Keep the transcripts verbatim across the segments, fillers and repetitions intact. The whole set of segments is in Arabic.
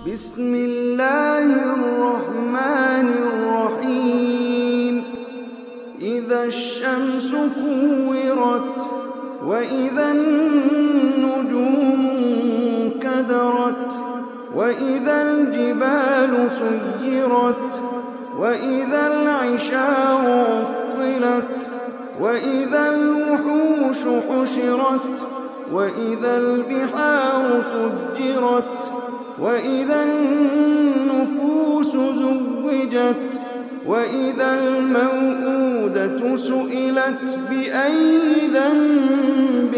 بسم الله الرحمن الرحيم إذا الشمس كورت وإذا النجوم انكدرت وإذا الجبال سيرت وإذا العشار عطلت وإذا الوحوش حشرت وإذا البحار سجرت وإذا النفوس زوجت وإذا الموءودة سئلت بأي ذنب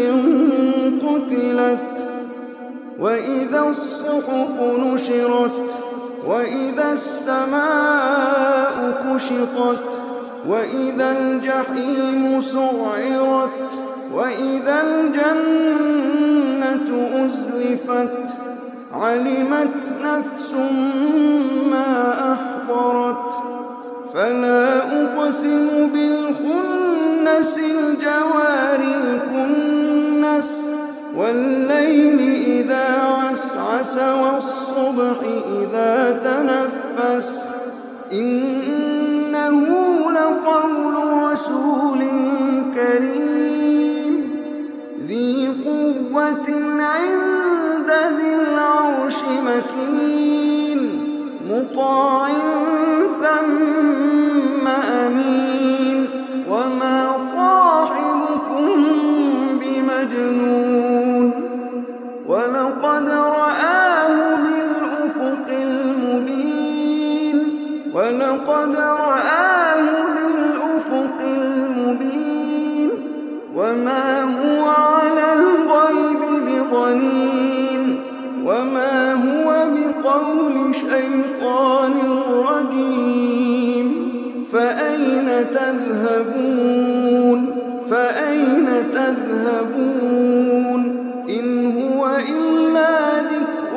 قتلت وإذا الصحف نشرت وإذا السماء كشطت وإذا الجحيم سعرت وإذا الجنة أزلفت علمت نفس ما أحضرت فلا أقسم بالخنس الجوار الكنس والليل إذا عسعس والصبح إذا تنفس إنه لقول رسول كريم ذي قوة عند ذي العرش مكين مطاع ثم أمين وما صاحبكم بمجنون ولقد رآه بالأفق المبين ولقد رآه بالأفق المبين وما هو على الغيب بضنين وما هو بقول شيطان رجيم فأين تذهبون فأين تذهبون إن هو إلا ذكر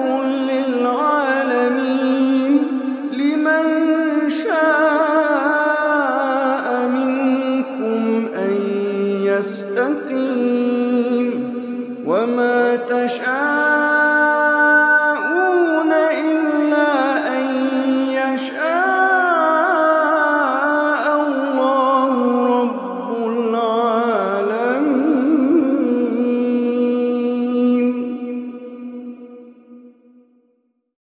للعالمين لمن شاء منكم أن يستقيم وما تشاءون